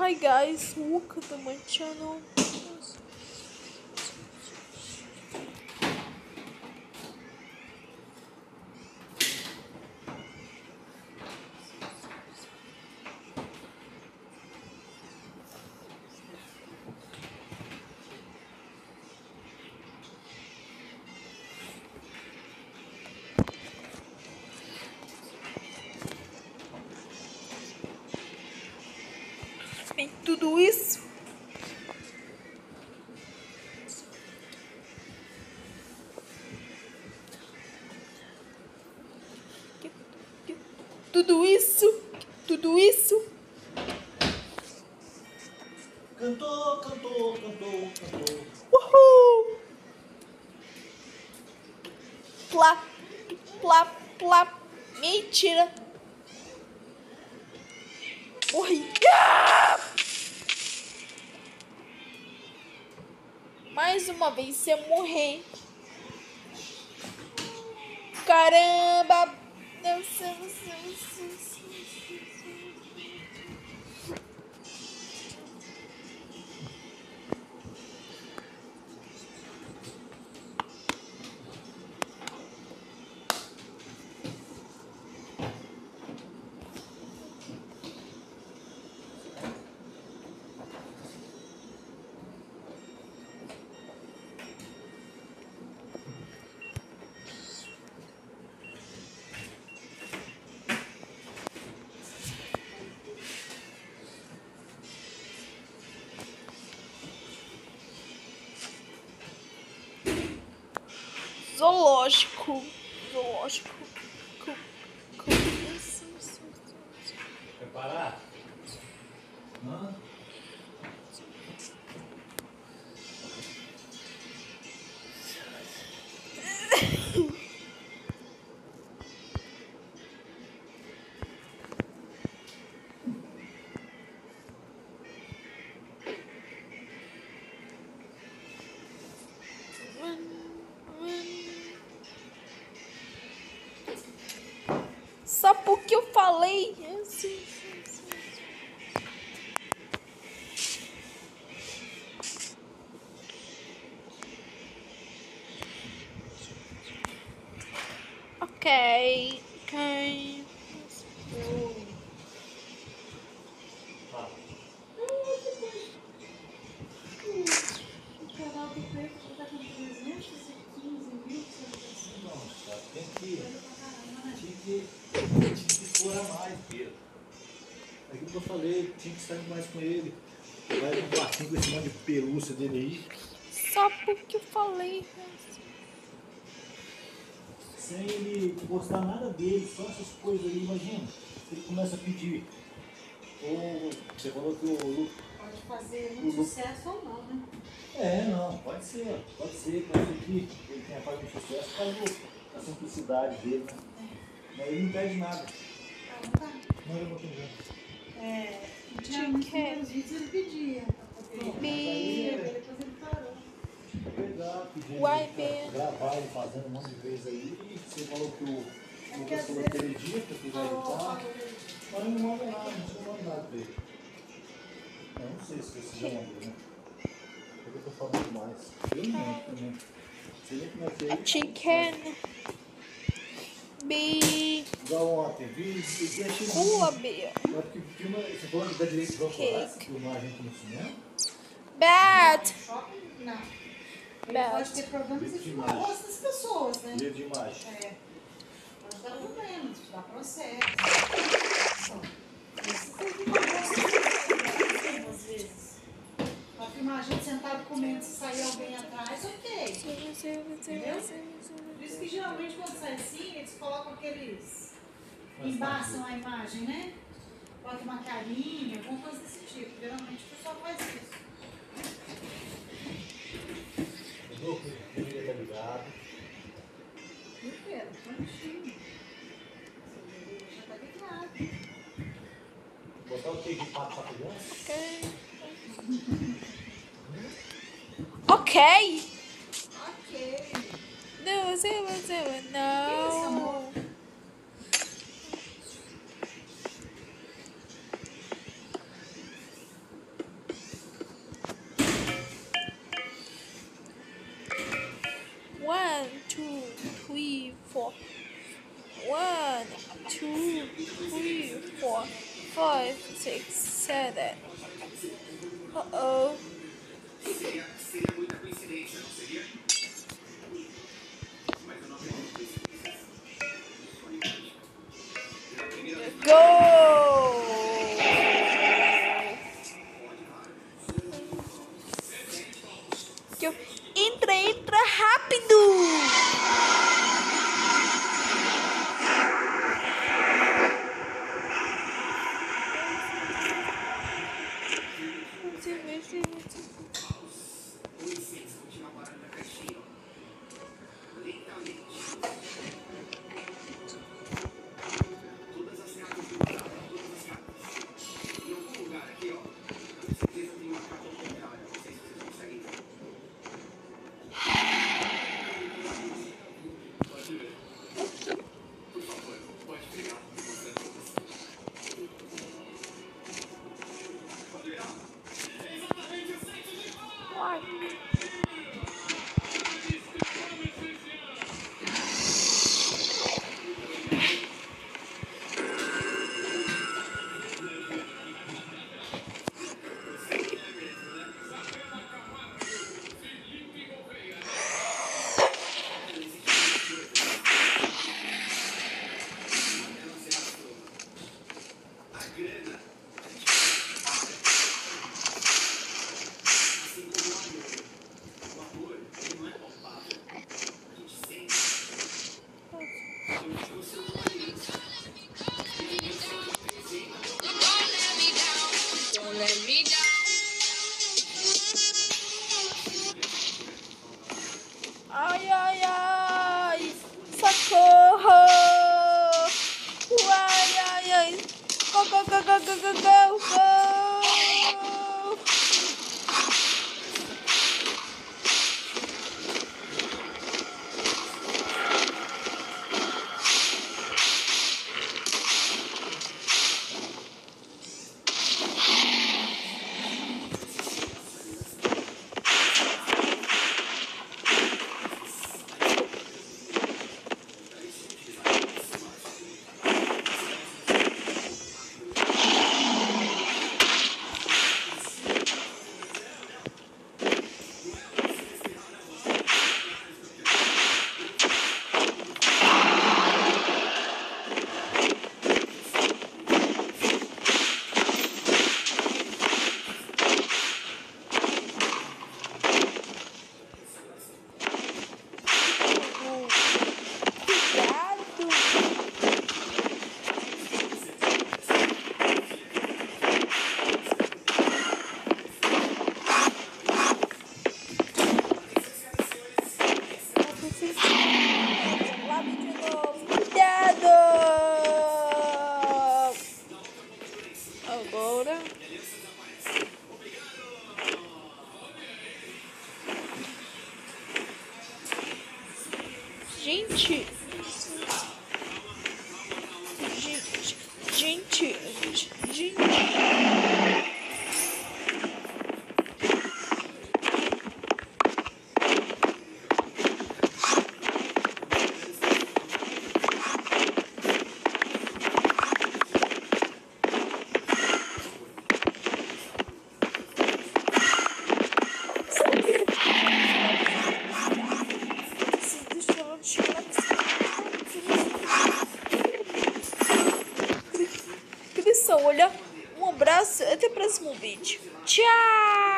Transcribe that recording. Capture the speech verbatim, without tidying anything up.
Hi guys, welcome to my channel. Tem tudo isso. Tudo isso, tudo isso. Cantou, cantou, cantou, cantou. Uhul! Plá, plá, plá. Mentira. Morri. Ah! Mais uma vez você morrer. Caramba! Não sei, não sei, não sei, não sei. Zoológico. Zoológico. Co- co- isso, isso, isso. Quer parar? Hã? Só porque eu falei. Assim, assim, assim. Ok, ok. Ah, O canal do Peito está com trezentos e quinze mil visualizações. não, cara, tem que, Coisa pra caramba, né? tinha que, tinha que explorar mais, Pedro. É aquilo que eu falei, tinha que sair mais com ele. Vai no quartinho com esse monte de pelúcia dele aí. Só porque eu falei. Sem ele gostar nada dele, só essas coisas aí, imagina. Se ele começa a pedir. Ou você falou que o Lu. Pode fazer muito Lu- sucesso ou não, né? É, não, pode ser, pode ser, pode ser que ele tenha feito sucesso por causa da simplicidade dele, né? Mas ele não pede nada. Ah, não tá. Não, eu não tô vendo. É, antigamente, nos primeiros vídeos ele pedia pra poder. Bi. Depois ele parou. Pegar, pedir Uai, pra bem. gravar ele fazendo um monte de vezes aí. E você falou que o É o porque Lucas às falou vezes- aquele dia que eu vai Falou, editar. falou. Mas não manda nada, não tinha mandado nada dele. Eu não sei se você já mandou, né? Porque eu tô falando demais. Eu não lembro também. Você vê como é que é A isso? chicken. Bi. Igual ontem, vi, vi, vi achei Rua muito. B. Eu acho que filma, você falou que dá direito de autorar, se filmar a gente no cinema? Bad. Shopping, não. Ele Bad. pode ter problemas Direito e de filmar imagem. o rosto das pessoas, né? Direito de imagem. É. Pode dar problemas, pode dar processo. Isso tem que filmar às vezes. Pra filmar a gente sentado comendo, se sair alguém atrás, ok. Por isso que geralmente quando sai assim, eles colocam aqueles. Embaçam a imagem, né? Bota uma carinha, alguma coisa desse tipo. Geralmente o pessoal faz isso. Entendeu? O deveria estar ligado. Eu quero, prontinho. Já tá ligado. Botar o que de pato pra criança? Ok. Ok. Não, você, você, Isso, não. amor. six, seven. Uh oh. Seria, seria muita coincidência, não seria? Mas eu não acredito nisso. Na primeira vez Go! Entra, entra rápido! com licença, vou tirar o baralho da caixinha, ó. Lentamente. Todas as cartas do baralho, todas as cartas. Em algum lugar aqui, ó, com certeza tem uma carta ao contrário. Não sei se vocês conseguem ver. Pode ver. Por favor, pode pegar. Pode virar. É exatamente o sete de pau! Ai, ai, ai! Socorro! Ai, ai, ai! Go, go, go, go, go, go, go, go! Agora. Gente. Gente. Gente. Gente. Olha, um abraço, até o próximo vídeo. Tchau!